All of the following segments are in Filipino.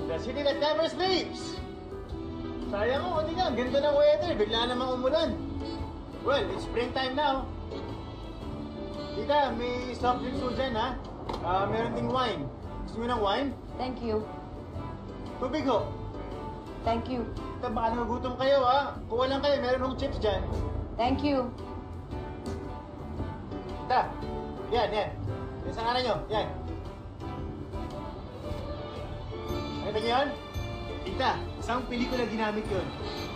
The city that never sleeps! Sayang ko, hindi nga, ganda ng weather, bigla namang umulan. Well, it's springtime now. Tita, may soft drinks po dyan, ha? Meron ding wine. Gusto nyo ng wine? Thank you. Tubig ho. Thank you. Tita, baka nagugutom kayo, ha? Kuha lang kayo, meron hong chips dyan. Thank you. Tita, yan. Yan sa kanan nyo, yan. Nakita nyo yan? Tita, isang pelikula ginamit yun.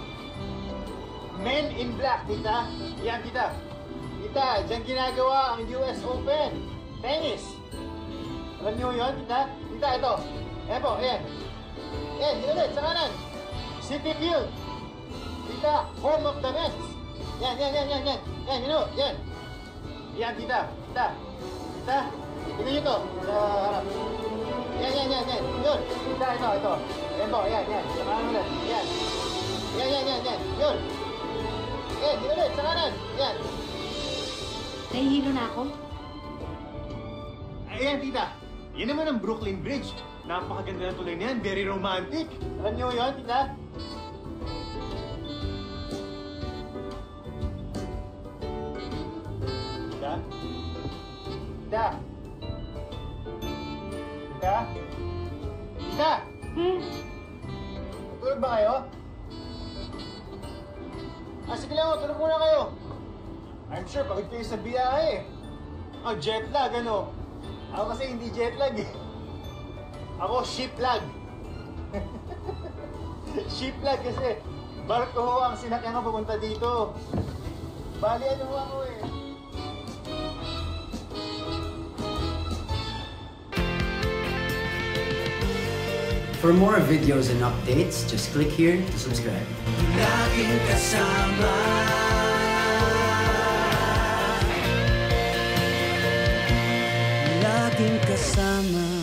Men in Black, tita. Yan, tita. Tita, dyan ginagawa ang US Open. Tennis. Alam niyo yun, tita? Tita, ito. Ayan po, ayan. Ayan, yun ulit, sa kanan. City Field. Tita, home of the Mets. Yan. Yan, yun o, yan. Yan, tita. Tita. Tingnan nyo to, sa harap. Yan. Yun. Tita, ito. Ayan po, yan. Sa kanan ulit. Yan. Yan. Yun. Yan, yun ulit, sa kanan. Yan. Nahihilo na ako? Ayan, tita. Yan naman ang Brooklyn Bridge. Napakaganda ng tulay niyan. Very romantic. Alam niyo yun, tita? Tita! Tulog ba kayo? Sige lang, tulog muna kayo. I'm sure pagod kayo sa biyahe. Jet lag, ano? Ako kasi hindi jet lag eh. Ako ship lag. Ship lag kasi barko ho ang sinakyan ko pupunta dito. Bali ano ho ako eh. For more videos and updates, just click here to subscribe. Laging kasama. Laging kasama.